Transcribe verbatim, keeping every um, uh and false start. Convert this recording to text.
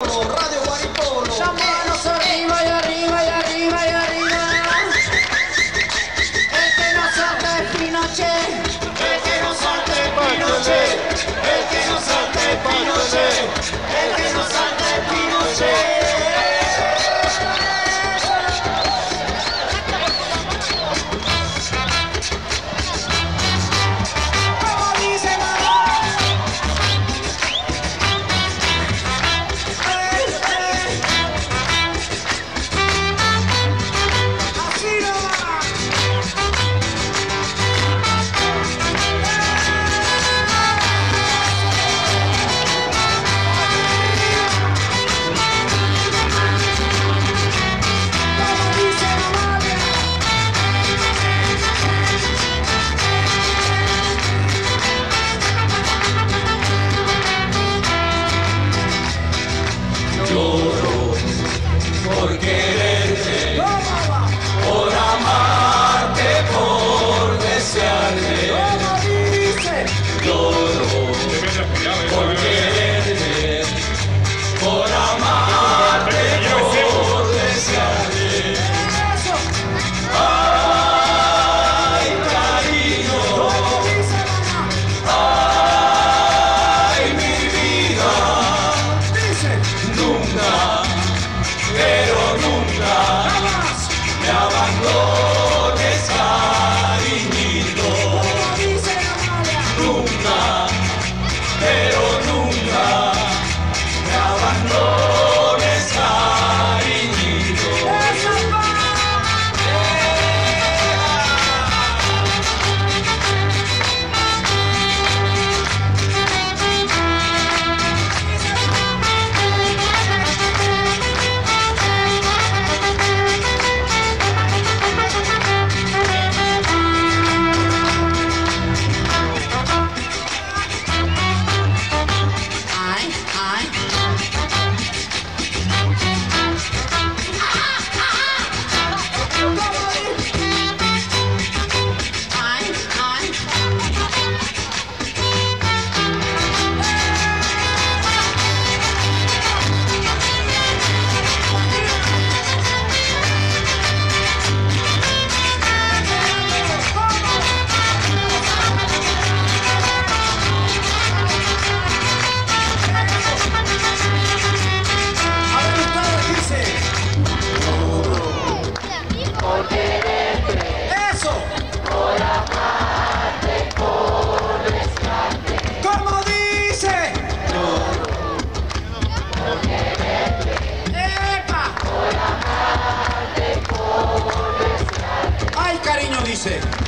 Guaripolo, Radio Guaripolo. Las manos arriba y arriba y arriba y arriba. El que no salta es Pinochet. El que no salta es Pinochet. El que no salta es Pinochet. El que no salta es Pinochet. Lloro por quererte, por amarte, por desearte. Lloro por quererte, por amarte, por desearte. Ay, cariño, ay, mi vida. Nunca, pero nunca me abandones, cariñito. Nunca, pero nunca me abandones, cariñito. Dice